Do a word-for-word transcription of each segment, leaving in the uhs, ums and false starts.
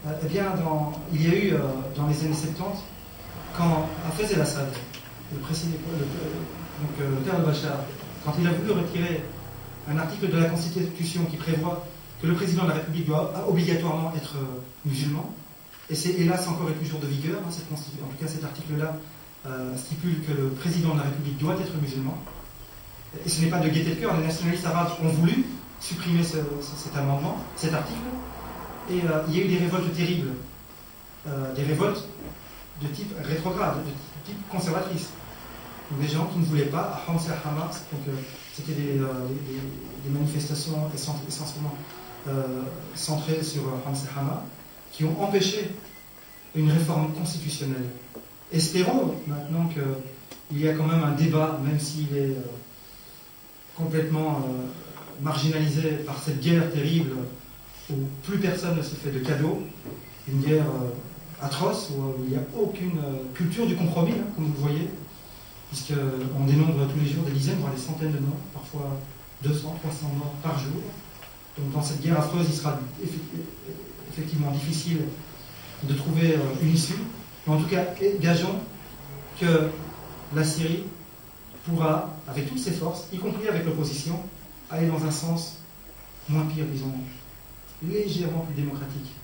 Euh, eh bien, dans, il y a eu, euh, dans les années soixante-dix, quand Hafez el-Assad, le, président, le, donc, euh, le père de Bachar, quand il a voulu retirer un article de la Constitution qui prévoit que le président de la République doit obligatoirement être euh, musulman, et c'est hélas encore et toujours de vigueur, hein, cette en tout cas cet article-là euh, stipule que le président de la République doit être musulman, et ce n'est pas de gaieté de cœur, les nationalistes arabes ont voulu supprimer ce, ce, cet amendement, cet article, et euh, il y a eu des révoltes terribles, euh, des révoltes de type rétrograde, de type conservatrice, des gens qui ne voulaient pas, à Homs et à Hamas, donc euh, c'était des, euh, des, des manifestations essentiellement euh, centrées sur Homs et Hamas, qui ont empêché une réforme constitutionnelle. Espérons maintenant qu'il y a quand même un débat, même s'il est euh, complètement euh, marginalisé par cette guerre terrible où plus personne ne se fait de cadeaux, une guerre euh, atroce où il n'y a aucune euh, culture du compromis, hein, comme vous le voyez, puisqu'on dénombre tous les jours des dizaines, voire des centaines de morts, parfois deux cents, trois cents morts par jour. Donc dans cette guerre affreuse, il sera effectivement difficile de trouver une issue. Mais en tout cas, gageons que la Syrie pourra, avec toutes ses forces, y compris avec l'opposition, aller dans un sens moins pire, disons, légèrement plus démocratique.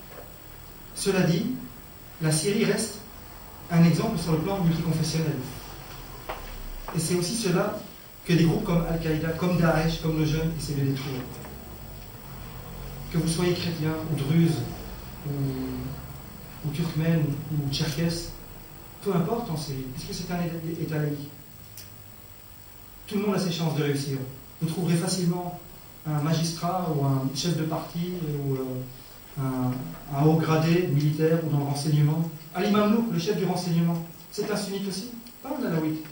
Cela dit, la Syrie reste un exemple sur le plan multiconfessionnel. Et c'est aussi cela que des groupes comme Al-Qaïda, comme Daesh, comme nos jeunes essaient de détruire. Que vous soyez chrétien, ou druze, ou, ou turkmène, ou tcherkesse, peu importe en Syrie, puisque c'est un État laïque. Tout le monde a ses chances de réussir. Vous trouverez facilement un magistrat, ou un chef de parti, ou euh, un, un haut gradé militaire, ou dans le renseignement. Ali Mamlouk, le chef du renseignement, c'est un sunnite aussi, pas un alawite.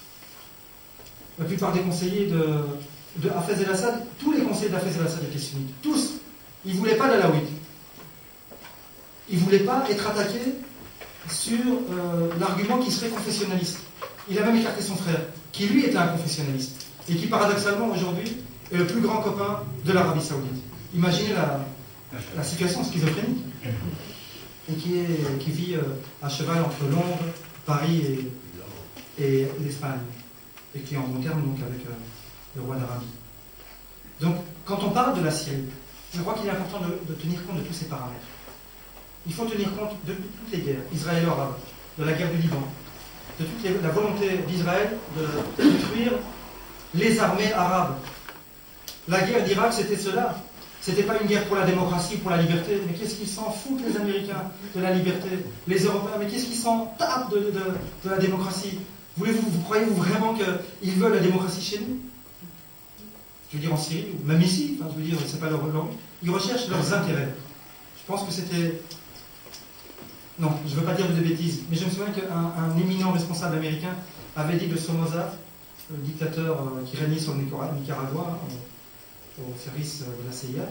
La plupart des conseillers de, de Hafez el-Assad, tous les conseillers d'Hafez el-Assad étaient sunnites. Tous. Ils ne voulaient pas d'Alawite. Ils ne voulaient pas être attaqués sur euh, l'argument qu'il serait confessionnaliste. Il a même écarté son frère, qui lui était un confessionnaliste, et qui paradoxalement aujourd'hui est le plus grand copain de l'Arabie Saoudite. Imaginez la, la situation schizophrénique. Et qui, est, qui vit euh, à cheval entre Londres, Paris et, et l'Espagne. Et qui est en bon terme donc avec euh, le roi d'Arabie. Donc, quand on parle de la Syrie, je crois qu'il est important de, de tenir compte de tous ces paramètres. Il faut tenir compte de toutes les guerres israélo-arabes, de la guerre du Liban, de toute les, la volonté d'Israël de détruire les armées arabes. La guerre d'Irak, c'était cela. C'était pas une guerre pour la démocratie, pour la liberté. Mais qu'est-ce qu'ils s'en foutent, les Américains, de la liberté? Les Européens, mais qu'est-ce qu'ils s'en tapent de, de, de la démocratie? Voulez-vous, vous croyez-vous vraiment qu'ils veulent la démocratie chez nous? Je veux dire en Syrie, ou même ici, enfin, je veux dire, c'est pas leur langue. Ils recherchent leurs intérêts. Je pense que c'était... Non, je ne veux pas dire de bêtises, mais je me souviens qu'un un éminent responsable américain avait dit de Somoza, le dictateur euh, qui régnait sur le Nicaragua, hein, au, au service de la C I A,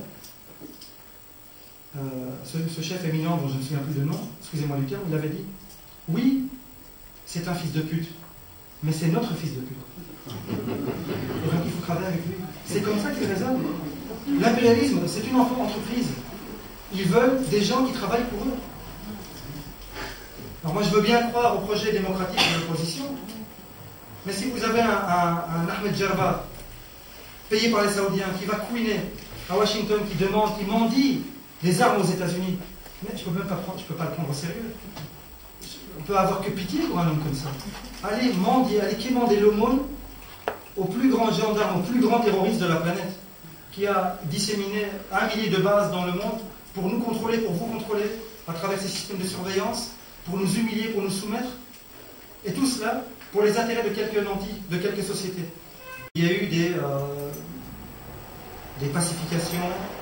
euh, ce, ce chef éminent, dont je ne me souviens plus de nom, excusez-moi du terme, il avait dit « Oui, c'est un fils de pute, mais c'est notre fils de pute. » Et donc il faut travailler avec lui. C'est comme ça qu'il raisonne. L'impérialisme, c'est une entreprise. Ils veulent des gens qui travaillent pour eux. Alors moi, je veux bien croire au projet démocratique de l'opposition, mais si vous avez un, un, un Ahmed Jarba, payé par les Saoudiens, qui va couiner à Washington, qui demande, qui mendie des armes aux États-Unis, mais je ne peux même pas prendre, je peux pas le prendre au sérieux. On peut avoir que pitié pour un homme comme ça. Allez mendier, allez quémander l'aumône au plus grand gendarme, au plus grand terroriste de la planète, qui a disséminé un millier de bases dans le monde pour nous contrôler, pour vous contrôler, à travers ces systèmes de surveillance, pour nous humilier, pour nous soumettre, et tout cela pour les intérêts de quelques nantis, de quelques sociétés. Il y a eu des, euh, des pacifications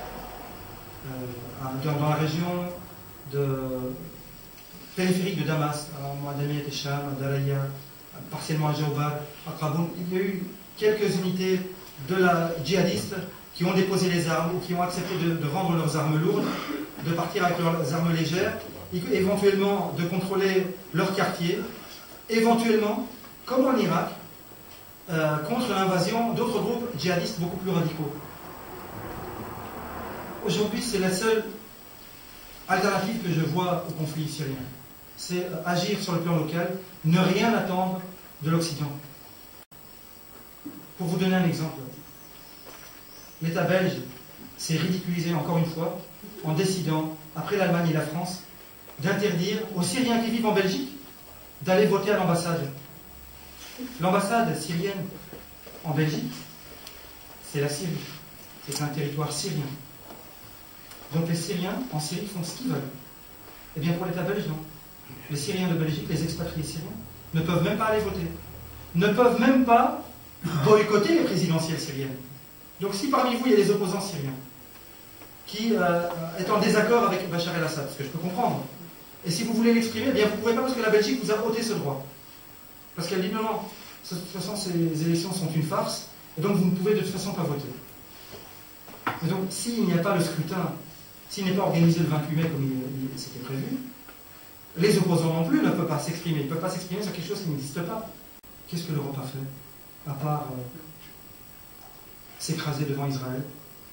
euh, dans, dans la région de, périphérique de Damas, à Moadami, à Técham, à Daraya, partiellement à Jaoubar, à Kaboul. Il y a eu quelques unités de la djihadistes qui ont déposé les armes ou qui ont accepté de, de rendre leurs armes lourdes, de partir avec leurs armes légères, éventuellement de contrôler leur quartier, éventuellement, comme en Irak, euh, contre l'invasion d'autres groupes djihadistes beaucoup plus radicaux. Aujourd'hui, c'est la seule alternative que je vois au conflit syrien. C'est agir sur le plan local, ne rien attendre de l'Occident. Pour vous donner un exemple, l'État belge s'est ridiculisé encore une fois en décidant, après l'Allemagne et la France, d'interdire aux Syriens qui vivent en Belgique d'aller voter à l'ambassade. L'ambassade syrienne en Belgique, c'est la Syrie. C'est un territoire syrien. Donc les Syriens en Syrie font ce qu'ils veulent. Eh bien pour l'État belge, non. Les Syriens de Belgique, les expatriés syriens, ne peuvent même pas aller voter. Ne peuvent même pas boycotter les présidentielles syriennes. Donc si parmi vous il y a des opposants syriens qui euh, est en désaccord avec Bachar el-Assad, ce que je peux comprendre, et si vous voulez l'exprimer, eh bien vous ne pouvez pas parce que la Belgique vous a ôté ce droit. Parce qu'elle dit non, non, de toute façon ces élections sont une farce, et donc vous ne pouvez de toute façon pas voter. Et donc s'il n'y a pas le scrutin, s'il n'est pas organisé le vingt-huit mai comme il, il, c'était prévu, les opposants non plus ne peuvent pas s'exprimer. Ils ne peuvent pas s'exprimer sur quelque chose qui n'existe pas. Qu'est-ce que l'Europe a fait, à part euh, s'écraser devant Israël,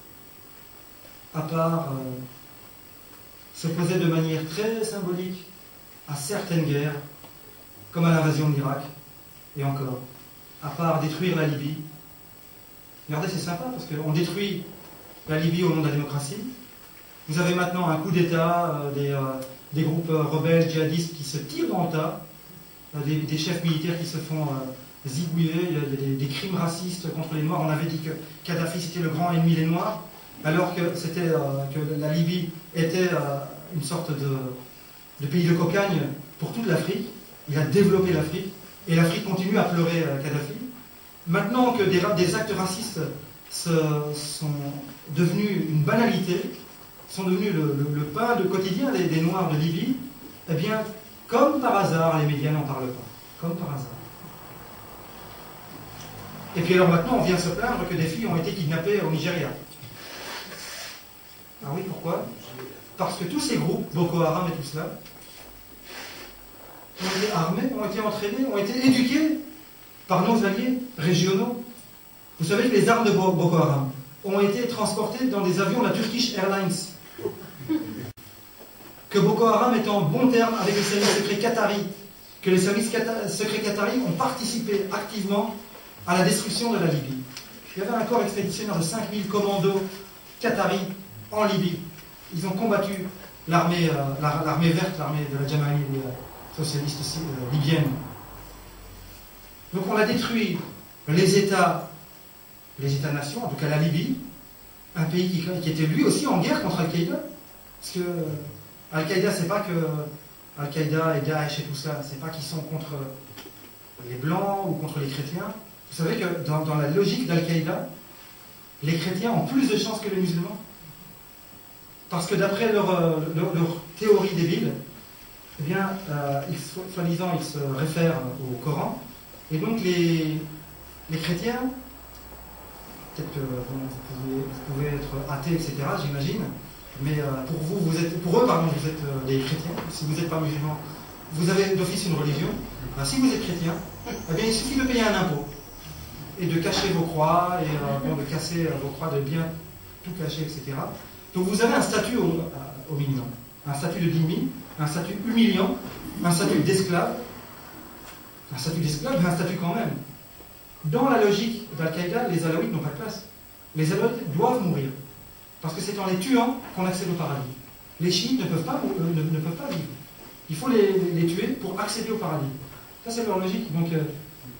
à part euh, s'opposer de manière très symbolique à certaines guerres, comme à l'invasion de l'Irak, et encore, à part détruire la Libye. Regardez, c'est sympa, parce qu'on détruit la Libye au nom de la démocratie. Vous avez maintenant un coup d'État, euh, des, euh, des groupes euh, rebelles, djihadistes qui se tirent dans le tas, euh, des, des chefs militaires qui se font euh, zigouiller, il y a des, des crimes racistes contre les Noirs. On avait dit que Kadhafi c'était le grand ennemi des Noirs, alors que, c'était, euh, que la Libye était euh, une sorte de, de pays de cocagne pour toute l'Afrique. Il a développé l'Afrique, et l'Afrique continue à pleurer euh, Kadhafi. Maintenant que des, des actes racistes se, sont devenus une banalité, sont devenus le, le, le pain de quotidien des, des Noirs de Libye, eh bien, comme par hasard, les médias n'en parlent pas. Comme par hasard. Et puis alors maintenant, on vient se plaindre que des filles ont été kidnappées au Nigeria. Ah oui, pourquoi? Parce que tous ces groupes, Boko Haram et tout cela, ont été armés, ont été entraînés, ont été éduqués par nos alliés régionaux. Vous savez que les armes de Boko Haram ont été transportées dans des avions de la Turkish Airlines. Que Boko Haram est en bon terme avec les services secrets qataris, que les services secrets qataris ont participé activement à la destruction de la Libye. Il y avait un corps expéditionnaire de cinq mille commandos qataris en Libye. Ils ont combattu l'armée euh, l'armée verte, l'armée de la Jamaïe euh, socialiste euh, libyenne. Donc on a détruit les États, les États-nations, en tout cas la Libye, un pays qui, qui était lui aussi en guerre contre Al-Qaïda. Parce que Al-Qaïda, c'est pas que Al-Qaïda et Daesh et tout ça, c'est pas qu'ils sont contre les Blancs ou contre les chrétiens. Vous savez que dans, dans la logique d'Al-Qaïda, les chrétiens ont plus de chances que les musulmans. Parce que d'après leur, leur, leur théorie débile, eh bien, euh, ils, soi-disant, ils se réfèrent au Coran. Et donc les, les chrétiens, peut-être que bon, vous, pouvez, vous pouvez être athée, et cetera, j'imagine, mais euh, pour vous, vous êtes, pour eux, pardon, vous êtes euh, des chrétiens. Si vous n'êtes pas musulman, vous avez d'office une religion. Alors, si vous êtes chrétien, eh bien, il suffit de payer un impôt et de cacher vos croix, et euh, bon, de casser euh, vos croix, de bien tout cacher, et cetera. Donc vous avez un statut au, au minimum, un statut de dhimmi, un statut humiliant, un statut d'esclave, un statut d'esclave, mais un statut quand même. Dans la logique d'Al-Qaïda, les Alaouites n'ont pas de place. Les Alaouites doivent mourir, parce que c'est en les tuant qu'on accède au paradis. Les chiites ne peuvent pas, euh, ne, ne peuvent pas vivre. Il faut les, les tuer pour accéder au paradis. Ça c'est leur logique. Donc, euh,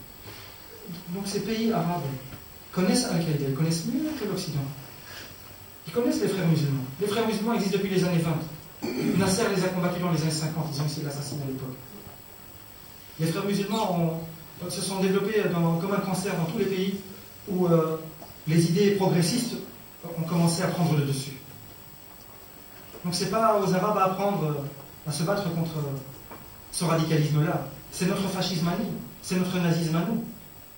donc ces pays arabes connaissent Al-Qaïda, ils connaissent mieux que l'Occident. Ils connaissent les frères musulmans. Les frères musulmans existent depuis les années vingt. Nasser les a combattus dans les années cinquante, ils ont essayé de l'assassiner à l'époque. Les frères musulmans ont, se sont développés dans, comme un cancer dans tous les pays où euh, les idées progressistes ont commencé à prendre le dessus. Donc c'est pas aux Arabes à apprendre à se battre contre ce radicalisme-là. C'est notre fascisme à nous, c'est notre nazisme à nous.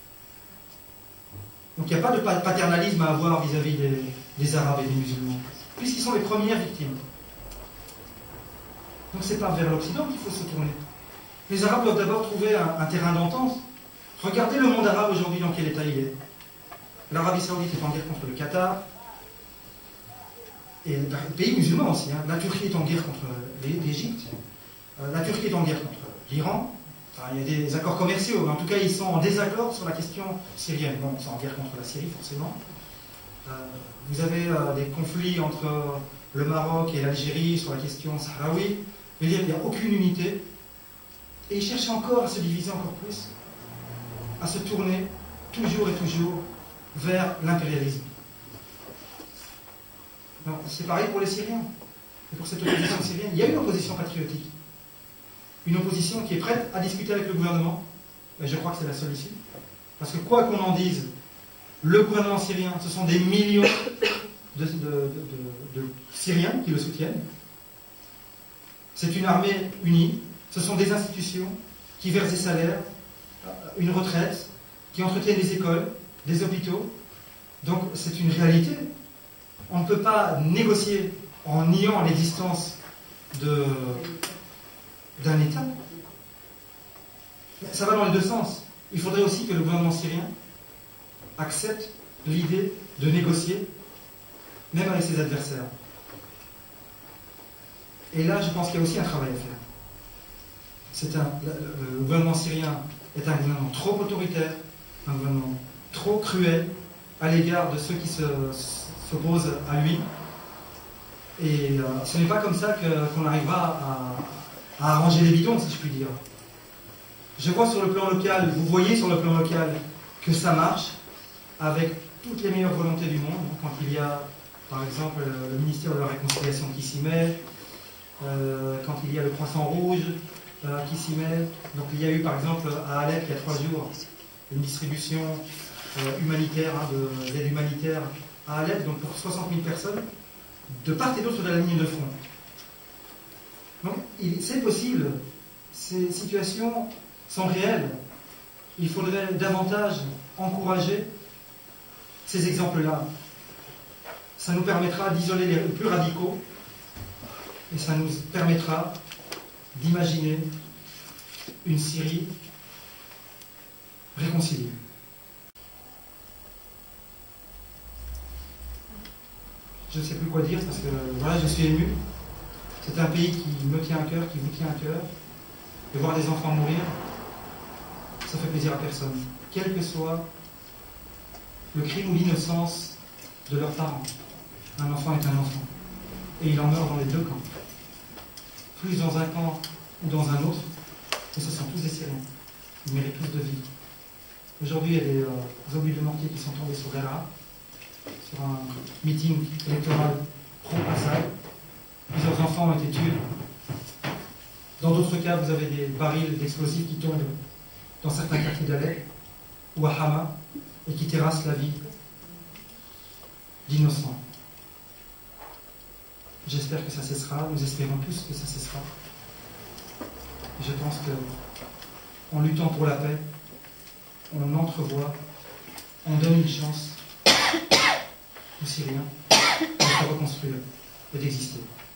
Donc il n'y a pas de paternalisme à avoir vis-à-vis des, des Arabes et des musulmans, puisqu'ils sont les premières victimes. Donc c'est pas vers l'Occident qu'il faut se tourner. Les Arabes doivent d'abord trouver un, un terrain d'entente. Regardez le monde arabe aujourd'hui dans quel état il est. L'Arabie Saoudite est en guerre contre le Qatar. et les pays musulmans aussi. Hein. La Turquie est en guerre contre l'Égypte, euh, la Turquie est en guerre contre l'Iran. Enfin, il y a des accords commerciaux, mais en tout cas, ils sont en désaccord sur la question syrienne. Bon, ils sont en guerre contre la Syrie, forcément. Euh, vous avez euh, des conflits entre le Maroc et l'Algérie sur la question sahraoui. Je veux dire, il n'y a aucune unité. Et ils cherchent encore à se diviser encore plus, à se tourner toujours et toujours vers l'impérialisme. C'est pareil pour les Syriens. Et pour cette opposition syrienne, il y a une opposition patriotique. Une opposition qui est prête à discuter avec le gouvernement. Et je crois que c'est la seule issue. Parce que quoi qu'on en dise, le gouvernement syrien, ce sont des millions de, de, de, de, de Syriens qui le soutiennent. C'est une armée unie. Ce sont des institutions qui versent des salaires, une retraite, qui entretiennent des écoles, des hôpitaux. Donc c'est une réalité. On ne peut pas négocier en niant l'existence de, d'un État. Ça va dans les deux sens. Il faudrait aussi que le gouvernement syrien accepte l'idée de négocier, même avec ses adversaires. Et là, je pense qu'il y a aussi un travail à faire. C'est un, le, le gouvernement syrien est un gouvernement trop autoritaire, un gouvernement trop cruel à l'égard de ceux qui se, s'opposent à lui. Et euh, ce n'est pas comme ça que, qu'on arrivera à, à arranger les bidons, si je puis dire. Je vois sur le plan local, vous voyez sur le plan local que ça marche, avec toutes les meilleures volontés du monde. Quand il y a, par exemple, le ministère de la Réconciliation qui s'y met, euh, quand il y a le Croissant Rouge euh, qui s'y met. Donc il y a eu, par exemple, à Alep, il y a trois jours, une distribution euh, humanitaire, hein, de, d'aide humanitaire à Alep, donc pour soixante mille personnes, de part et d'autre de la ligne de front. Donc il, c'est possible, ces situations sont réelles. Il faudrait davantage encourager ces exemples-là. Ça nous permettra d'isoler les plus radicaux et ça nous permettra d'imaginer une Syrie réconciliée. Je ne sais plus quoi dire parce que voilà, je suis ému. C'est un pays qui me tient à cœur, qui vous tient à cœur. Et voir des enfants mourir, ça fait plaisir à personne. Quel que soit le crime ou l'innocence de leurs parents. Un enfant est un enfant. Et il en meurt dans les deux camps. Plus dans un camp ou dans un autre, mais ce sont tous des Syriens. Ils méritent tous de vivre. Aujourd'hui, il y a des euh, obus de mortier qui sont tombés sur Daraa, sur un meeting électoral pro-Assad. Plusieurs enfants ont été tués. Dans d'autres cas, vous avez des barils d'explosifs qui tombent dans certains quartiers d'Alep ou à Hama et qui terrassent la vie d'innocents. J'espère que ça cessera, nous espérons tous que ça cessera. Et je pense qu'en luttant pour la paix, on entrevoit, on donne une chance aux Syriens de se reconstruire et d'exister.